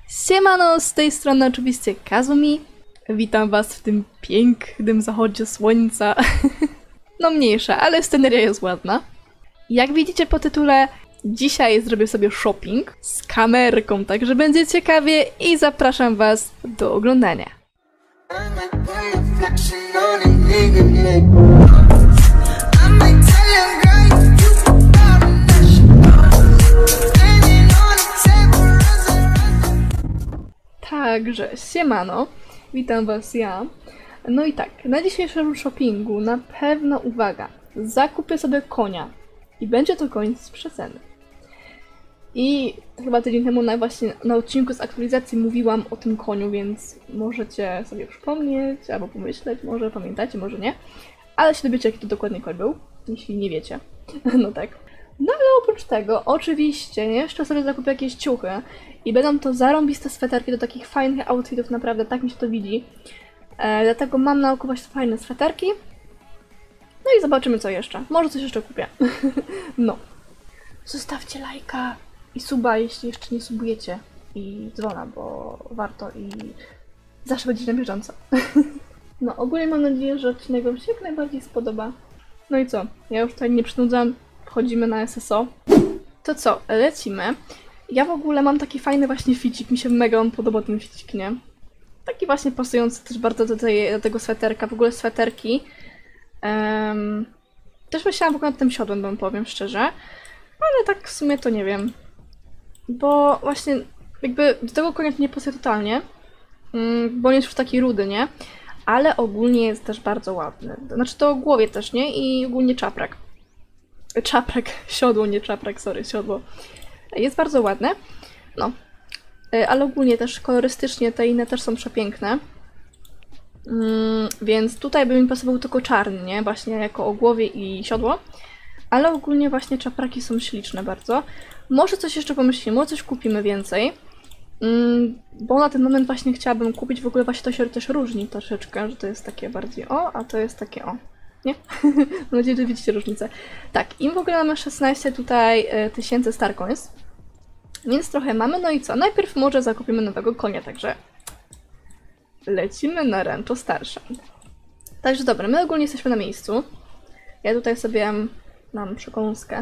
Siemano, z tej strony oczywiście Kazumi. Witam was w tym pięknym zachodzie słońca. No mniejsza, ale sceneria jest ładna. Jak widzicie po tytule, dzisiaj zrobię sobie shopping z kamerką, także będzie ciekawie i zapraszam was do oglądania. Także, siemano, witam was ja. No i tak, na dzisiejszym shoppingu na pewno, uwaga, zakupię sobie konia. I będzie to koń z przeceny. I chyba tydzień temu właśnie na odcinku z aktualizacji mówiłam o tym koniu, więc możecie sobie przypomnieć, albo pomyśleć, może pamiętacie, może nie. Ale się dowiecie, jaki to dokładnie koń był, jeśli nie wiecie. No tak. No ale oprócz tego, oczywiście, jeszcze sobie zakupię jakieś ciuchy i będą to zarąbiste sweterki do takich fajnych outfitów, naprawdę, tak mi się to widzi. Dlatego mam na oku właśnie fajne sweterki. No i zobaczymy co jeszcze. Może coś jeszcze kupię. No. Zostawcie lajka i suba, jeśli jeszcze nie subujecie. I dzwona, bo warto i zawsze będzie na bieżąco. No ogólnie mam nadzieję, że odcinek wam się jak najbardziej spodoba. No i co? Ja już tutaj nie przynudzam. Wchodzimy na SSO. To co? Lecimy. Ja w ogóle mam taki fajny właśnie ficik. Mi się mega on podoba, ten ficik, nie? Taki właśnie pasujący też bardzo do tego sweterka. W ogóle sweterki. Też myślałam w ogóle nad tym siodłem, wam powiem szczerze. Ale tak w sumie to nie wiem. Bo właśnie jakby do tego konia to nie pasuje totalnie. Bo on jest już taki rudy, nie? Ale ogólnie jest też bardzo ładny. Znaczy to o głowie też, nie? I ogólnie czaprak. Czaprak, siodło, nie czaprak, sorry, siodło. Jest bardzo ładne. No. Ale ogólnie też kolorystycznie te inne też są przepiękne. Więc tutaj by mi pasował tylko czarny, nie? Właśnie jako o głowie i siodło. Ale ogólnie właśnie czapraki są śliczne bardzo. Może coś jeszcze pomyślimy, może coś kupimy więcej. Bo na ten moment właśnie chciałabym kupić, w ogóle właśnie to się też różni troszeczkę, że to jest takie bardziej o, a to jest takie o. Nie? Mam nadzieję, że widzicie różnicę. Tak, im w ogóle mamy 16 tutaj tysięcy Star Coins. Więc trochę mamy, no i co? Najpierw może zakupimy nowego konia, także lecimy na Rancho Starshine. Także dobra, my ogólnie jesteśmy na miejscu. Ja tutaj sobie mam przekąskę.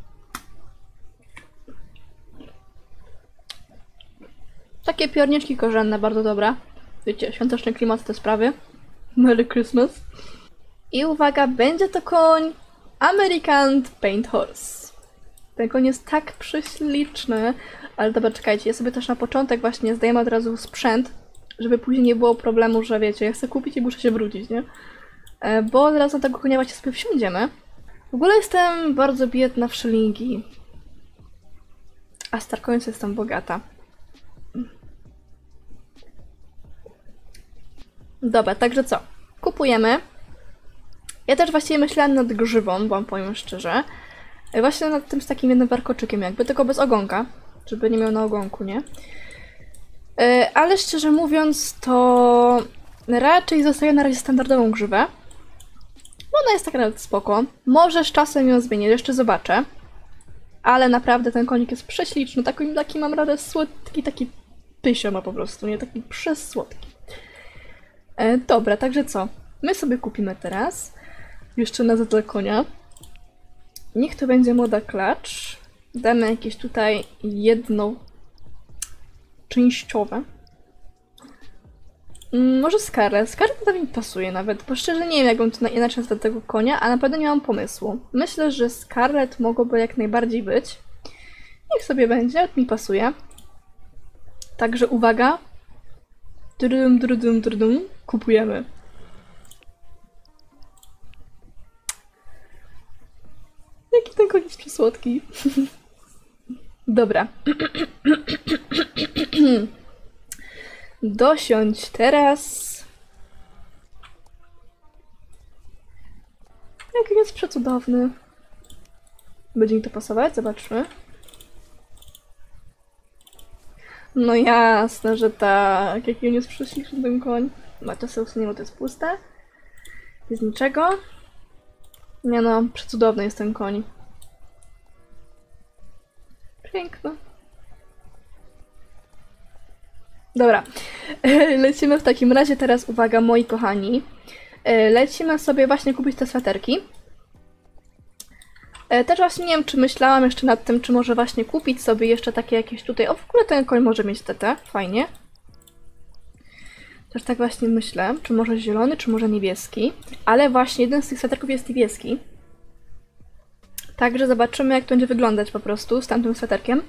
Takie piorniczki korzenne, bardzo dobra. Wiecie, świąteczny klimat, te sprawy. Merry Christmas. I uwaga, będzie to koń American Paint Horse. Ten koń jest tak prześliczny. Ale dobra, czekajcie, ja sobie też na początek właśnie zdejmę od razu sprzęt, żeby później nie było problemu, że wiecie, ja chcę kupić i muszę się wrócić, nie? Bo od razu na tego konia właśnie sobie wsiądziemy. W ogóle jestem bardzo biedna w szylingi. A Star Coins jestem bogata. Dobra, także co? Kupujemy. Ja też właściwie myślałam nad grzywą, wam powiem szczerze. Właśnie nad tym z takim jednym warkoczykiem jakby, tylko bez ogonka. Żeby nie miał na ogonku, nie? Ale szczerze mówiąc, to raczej zostaje na razie standardową grzywę. Bo ona jest tak nawet spoko. Może z czasem ją zmienię, jeszcze zobaczę. Ale naprawdę ten konik jest prześliczny. Taki mam radę słodki, taki pysio ma po prostu, nie? Taki przesłodki. Dobra, także co? My sobie kupimy teraz. Jeszcze na zadle konia. Niech to będzie moda klacz. Damy jakieś tutaj jedno częściowe. Może Scarlet. Scarlet to mi pasuje nawet, bo szczerze nie wiem, jak bym to inaczej nazwał tego konia, a naprawdę nie mam pomysłu. Myślę, że Scarlet mogłoby jak najbardziej być. Niech sobie będzie, mi pasuje. Także uwaga. Kupujemy. Jaki ten koń jest przesłodki. Dobra. Dosiądź teraz. Jaki jest przecudowny. Będzie mi to pasować? Zobaczmy. No jasne, że tak. Jaki on jest prześliczny ten koń. No to sobie usuniemy, to jest puste. Bez niczego. Nie no, przecudowny jest ten koń. Piękno. Dobra, lecimy w takim razie teraz, uwaga, moi kochani. Lecimy sobie właśnie kupić te sweterki. Też właśnie nie wiem, czy myślałam jeszcze nad tym, czy może właśnie kupić sobie jeszcze takie jakieś tutaj... O, w ogóle ten koń może mieć TT, fajnie. Też tak właśnie myślę, czy może zielony, czy może niebieski. Ale właśnie jeden z tych sweterków jest niebieski. Także zobaczymy, jak to będzie wyglądać po prostu z tamtym sweterkiem.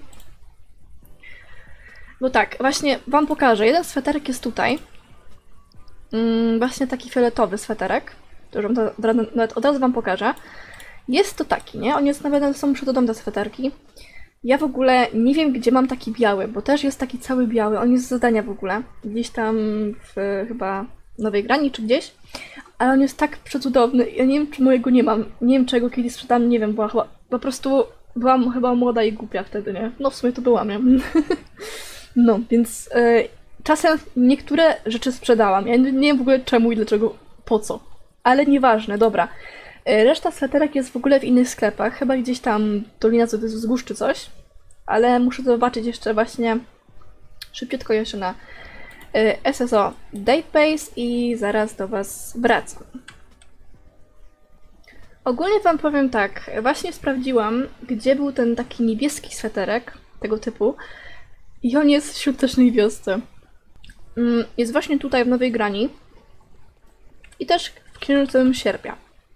Bo tak, właśnie wam pokażę. Jeden sweterek jest tutaj. Właśnie taki fioletowy sweterek. To już nawet od razu wam pokażę. Jest to taki, nie? On jest nawet, są przecudowne te sweterki. Ja w ogóle nie wiem, gdzie mam taki biały, bo też jest taki cały biały. On jest z zadania w ogóle. Gdzieś tam w chyba Nowej Grani czy gdzieś. Ale on jest tak przecudowny. Ja nie wiem, czy mojego nie mam. Nie wiem, czego kiedyś sprzedam, nie wiem, bo chyba po prostu byłam chyba młoda i głupia wtedy, nie? No w sumie to byłam, nie? No, więc czasem niektóre rzeczy sprzedałam. Ja nie wiem w ogóle czemu i dlaczego, po co. Ale nieważne, dobra. Reszta sweterek jest w ogóle w innych sklepach, chyba gdzieś tam Dolina Wzgórz czy coś. Ale muszę zobaczyć jeszcze właśnie szybciutko jeszcze na SSO Database i zaraz do was wracam. Ogólnie wam powiem tak, właśnie sprawdziłam, gdzie był ten taki niebieski sweterek tego typu i on jest w Świątecznej Wiosce. Jest właśnie tutaj w Nowej Grani i też w Księżycowym Sierpia.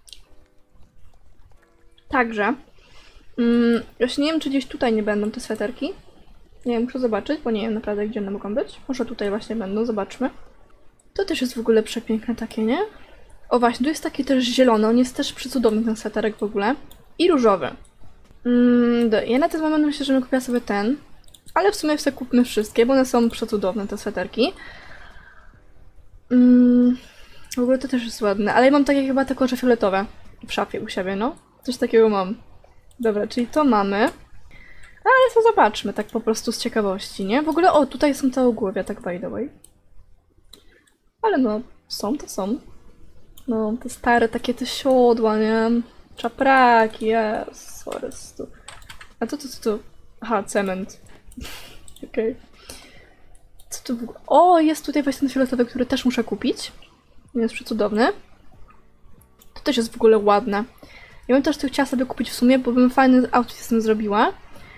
Także, właśnie nie wiem, czy gdzieś tutaj nie będą te sweterki. Nie wiem, muszę zobaczyć, bo nie wiem naprawdę, gdzie one mogą być. Może tutaj właśnie będą, zobaczmy. To też jest w ogóle przepiękne takie, nie? O właśnie, tu jest taki też zielony, on jest też przecudowny ten sweterek w ogóle. I różowy. Ja na ten moment myślę, że bym kupiła sobie ten. Ale w sumie sobie kupmy wszystkie, bo one są przecudowne, te sweterki. W ogóle to też jest ładne, ale ja mam takie chyba te kolcze fioletowe w szafie u siebie, no. Coś takiego mam. Dobra, czyli to mamy. Ale to zobaczmy, tak po prostu z ciekawości, nie? W ogóle, o, tutaj są te ogłowia, tak by the way. Ale no, są to są. No, te stare takie te siodła, nie? Czapraki, jest, tu. A to. Aha, cement. Okej. Okay. Co tu w ogóle? O, jest tutaj właśnie ten fioletowy, który też muszę kupić. Jest przecudowny. To też jest w ogóle ładne. Ja bym też to chciała sobie kupić w sumie, bo bym fajny outfit z tym zrobiła.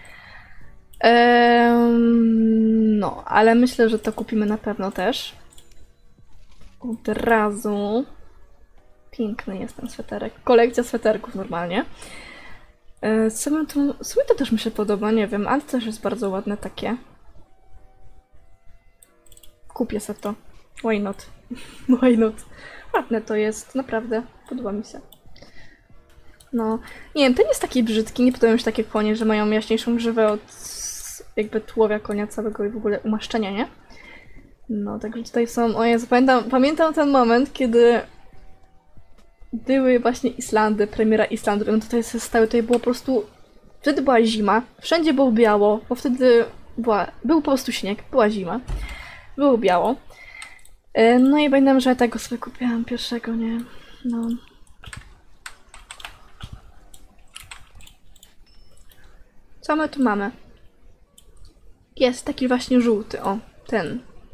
No, ale myślę, że to kupimy na pewno też. Od razu. Piękny jest ten sweterek. Kolekcja sweterków normalnie. Co bym tu... W sumie to też mi się podoba, nie wiem, ale to też jest bardzo ładne takie. Kupię sobie to. Why not? Why not? Ładne to jest, naprawdę. Podoba mi się. No, nie wiem, ten jest taki brzydki, nie podoba mi się takie konie, że mają jaśniejszą grzywę od jakby tułowia konia całego i w ogóle umaszczenia, nie? No, także tutaj są, o Jezu, pamiętam ten moment, kiedy były właśnie Islandy, premiera Islandu, no tutaj stały, tutaj było po prostu, wtedy była zima, wszędzie było biało, bo wtedy był po prostu śnieg, była zima, było biało. No i pamiętam, że ja tego sobie kupiłam pierwszego, nie? No. Co my tu mamy? Jest taki właśnie żółty, o, ten.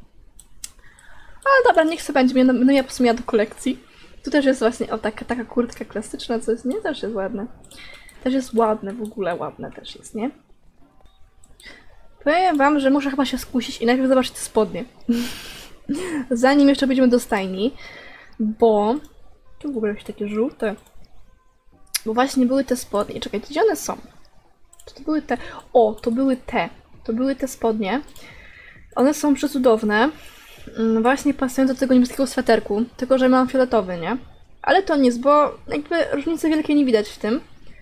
Ale dobra, niech sobie będzie, będę miała po sumie do kolekcji. Tu też jest właśnie, o, taka kurtka klasyczna, co jest, nie? Też jest ładne. Też jest ładne, w ogóle ładne też jest, nie? Powiem wam, że muszę chyba się skusić i najpierw zobaczyć te spodnie. Zanim jeszcze będziemy do stajni, bo... Tu w ogóle jakieś takie żółte. Bo właśnie były te spodnie. Czekajcie, gdzie one są? To były te... O, to były te. To były te spodnie. One są przecudowne. Właśnie pasują do tego niebieskiego sweterku. Tylko, że mam fioletowy, nie? Ale to nic, bo jakby różnicy wielkiej nie widać w tym.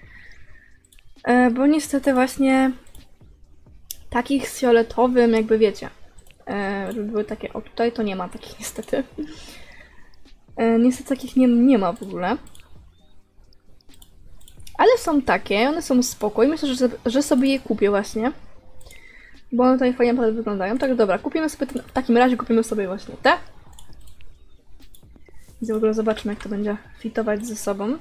Bo niestety właśnie takich z fioletowym, jakby wiecie. Żeby były takie... O, tutaj to nie ma takich niestety. Niestety takich nie ma w ogóle. Ale są takie, one są spoko i myślę, że sobie je kupię właśnie. Bo one tutaj fajnie naprawdę wyglądają. Tak, dobra, kupimy sobie, w takim razie kupimy sobie właśnie te. I w ogóle zobaczmy, jak to będzie fitować ze sobą.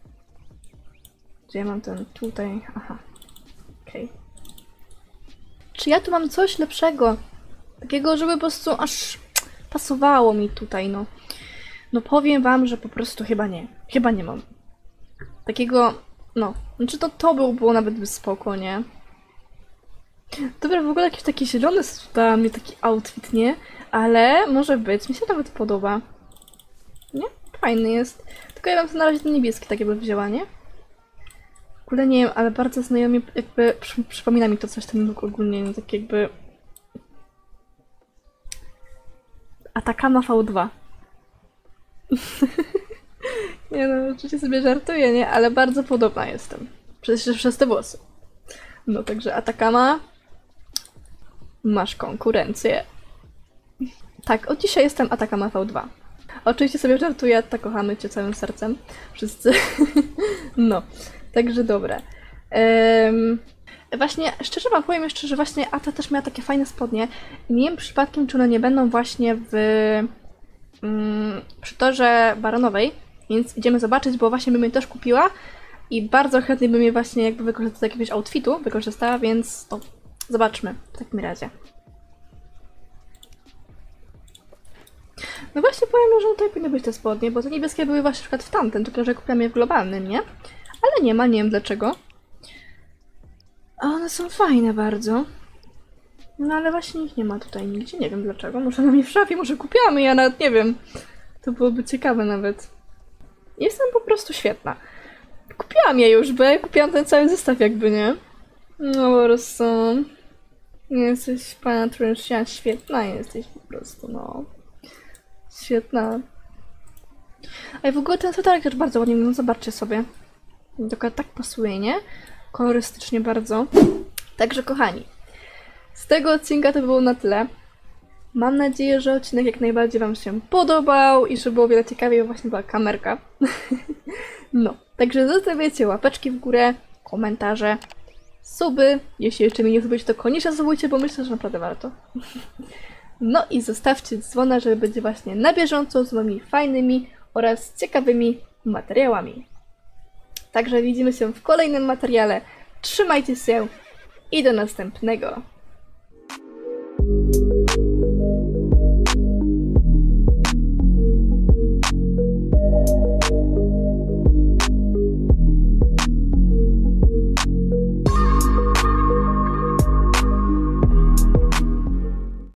Gdzie ja mam ten tutaj? Aha. Okej. Czy ja tu mam coś lepszego? Takiego, żeby po prostu aż pasowało mi tutaj, no. No powiem wam, że po prostu chyba nie. Chyba nie mam. Takiego, no. Znaczy to było nawet spoko, nie? Dobra, w ogóle jakiś taki zielony dla mnie taki outfit, nie? Ale może być, mi się nawet podoba. Nie? Fajny jest. Tylko ja bym to na razie ten niebieski tak jakby wzięła, nie? W ogóle nie wiem, ale bardzo znajomi jakby przypomina mi to coś ten look ogólnie, no, tak jakby... Atacama V2. Nie no, oczywiście sobie żartuję, nie? Ale bardzo podobna jestem. Przez te włosy. No, także Atacama... Masz konkurencję. Tak, od dzisiaj jestem Atacama V2. Oczywiście sobie żartuję, tak kochamy cię całym sercem. Wszyscy. No, także dobra. Właśnie, szczerze wam powiem jeszcze, że właśnie Ata też miała takie fajne spodnie. I nie wiem przypadkiem, czy one nie będą właśnie przy torze baronowej. Więc idziemy zobaczyć, bo właśnie bym je też kupiła. I bardzo chętnie bym je właśnie jakby wykorzystać do jakiegoś outfitu, wykorzystała, więc no, zobaczmy w takim razie. No właśnie powiem, że tutaj powinny być te spodnie, bo te niebieskie były właśnie na przykład w tamtym, tylko że kupiłam je w globalnym, nie? Ale nie ma, nie wiem dlaczego. A one są fajne bardzo. No ale właśnie ich nie ma tutaj nigdzie, nie wiem dlaczego. Może na mnie w szafie, może kupiłam je, ja nawet nie wiem. To byłoby ciekawe nawet. Jestem po prostu świetna. Kupiłam je już, bo ja kupiłam ten cały zestaw jakby, nie? No po prostu... Jesteś pana Tręsia, świetna jesteś po prostu, no. Świetna. A i w ogóle ten sweterek też bardzo ładnie wygląda, zobaczcie sobie. Dokładnie tak pasuje, nie? Kolorystycznie bardzo. Także kochani, z tego odcinka to było na tyle. Mam nadzieję, że odcinek jak najbardziej wam się podobał i że było o wiele ciekawiej, bo właśnie była kamerka. No, także zostawiajcie łapeczki w górę, komentarze, suby. Jeśli jeszcze mnie nie lubicie, to koniecznie subujcie, bo myślę, że naprawdę warto. No i zostawcie dzwona, żeby być właśnie na bieżąco z moimi fajnymi oraz ciekawymi materiałami. Także widzimy się w kolejnym materiale. Trzymajcie się i do następnego.